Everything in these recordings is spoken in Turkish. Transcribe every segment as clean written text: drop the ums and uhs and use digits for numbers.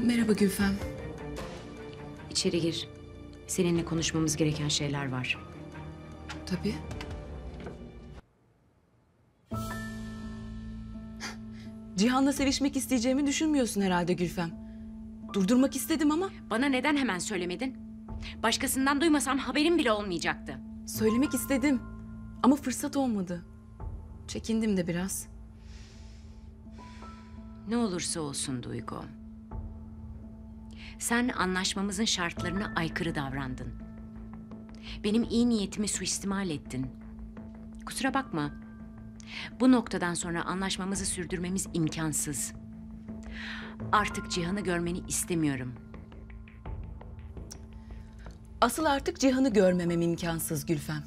Merhaba Gülfem. İçeri gir. Seninle konuşmamız gereken şeyler var. Tabii. Cihan'la sevişmek isteyeceğimi düşünmüyorsun herhalde Gülfem. Durdurmak istedim ama Bana neden hemen söylemedin? Başkasından duymasam haberim bile olmayacaktı. söylemek istedim. Ama fırsat olmadı. Çekindim de biraz. Ne olursa olsun Duygu. Sen anlaşmamızın şartlarına aykırı davrandın. Benim iyi niyetimi suistimal ettin. Kusura bakma. Bu noktadan sonra anlaşmamızı sürdürmemiz imkansız. Artık Cihan'ı görmeni istemiyorum. Asıl artık Cihan'ı görmemem imkansız Gülfem.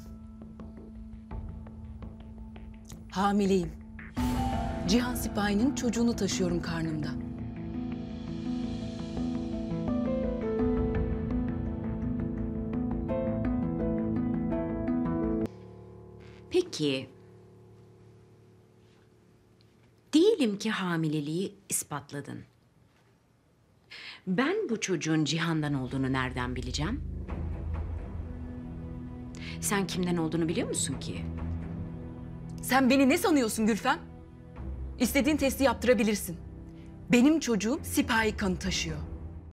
Hamileyim. Cihan Sipahi'nin çocuğunu taşıyorum karnımda. Peki, diyelim ki hamileliği ispatladın. Ben bu çocuğun Cihan'dan olduğunu nereden bileceğim? Sen kimden olduğunu biliyor musun ki? Sen beni ne sanıyorsun Gülfem? İstediğin testi yaptırabilirsin. Benim çocuğum Sipahi kanı taşıyor.